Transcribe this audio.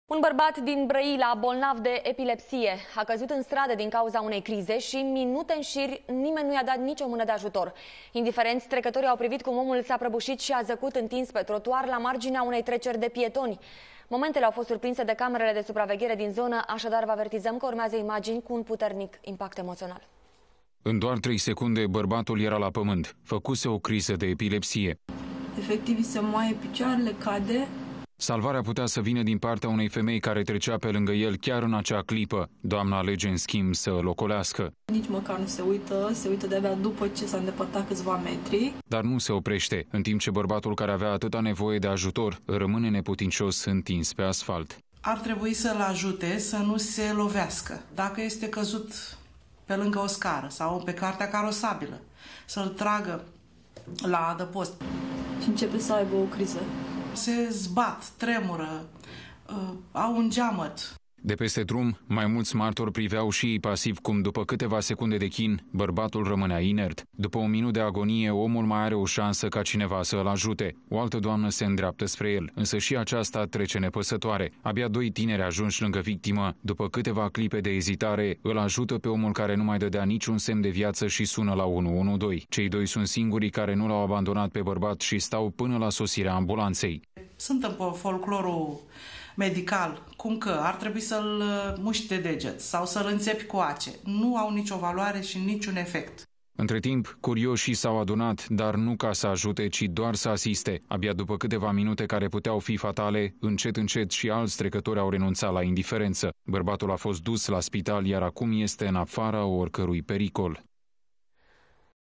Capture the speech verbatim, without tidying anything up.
Un bărbat din Brăila, bolnav de epilepsie, a căzut în stradă din cauza unei crize și minute în șir nimeni nu i-a dat nicio mână de ajutor. Indiferenți, trecătorii au privit cum omul s-a prăbușit și a zăcut întins pe trotuar la marginea unei treceri de pietoni. Momentele au fost surprinse de camerele de supraveghere din zonă, așadar vă avertizăm că urmează imagini cu un puternic impact emoțional. În doar trei secunde, bărbatul era la pământ. Făcuse o criză de epilepsie. Efectiv, îi se moaie picioarele, cade. Salvarea putea să vină din partea unei femei care trecea pe lângă el chiar în acea clipă. Doamna alege, în schimb, să îl ocolească. Nici măcar nu se uită, se uită de-abia după ce s-a îndepărtat câțiva metri. Dar nu se oprește, în timp ce bărbatul care avea atâta nevoie de ajutor rămâne neputincios întins pe asfalt. Ar trebui să-l ajute să nu se lovească. Dacă este căzut pe lângă o scară sau pe cartea carosabilă, să-l tragă la adăpost. Și începe să aibă o criză. Se zbat, tremură, uh, au un geamăt. De peste drum, mai mulți martori priveau și ei pasiv cum, după câteva secunde de chin, bărbatul rămânea inert. După un minut de agonie, omul mai are o șansă ca cineva să îl ajute. O altă doamnă se îndreaptă spre el, însă și aceasta trece nepăsătoare. Abia doi tineri ajunși lângă victimă, după câteva clipe de ezitare, îl ajută pe omul care nu mai dădea niciun semn de viață și sună la unu unu doi. Cei doi sunt singurii care nu l-au abandonat pe bărbat și stau până la sosirea ambulanței. Sunt în folclorul medical, cum că ar trebui să-l muști de deget sau să-l înțepi cu ace. Nu au nicio valoare și niciun efect. Între timp, curioșii s-au adunat, dar nu ca să ajute, ci doar să asiste. Abia după câteva minute care puteau fi fatale, încet încet și alți trecători au renunțat la indiferență. Bărbatul a fost dus la spital, iar acum este în afara oricărui pericol.